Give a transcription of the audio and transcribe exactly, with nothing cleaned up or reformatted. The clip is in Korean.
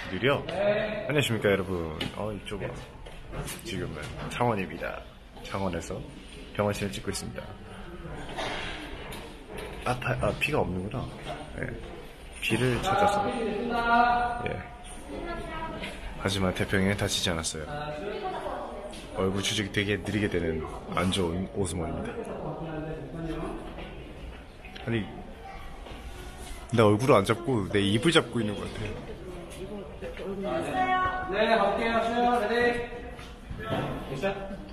느려. 안녕하십니까 여러분. 어 이쪽 봐. 지금은 창원입니다. 창원에서 병원신을 찍고 있습니다. 아, 다, 아 비가 없는구나. 예. 비를 찾아서. 예. 하지만 태평에 다치지 않았어요. 얼굴 주직이 되게 느리게 되는 안 좋은 오스몬입니다. 아니 나 얼굴을 안 잡고 내 입을 잡고 있는 것 같아요. 네, 갈게요. 쉬어요. 레디. 됐어?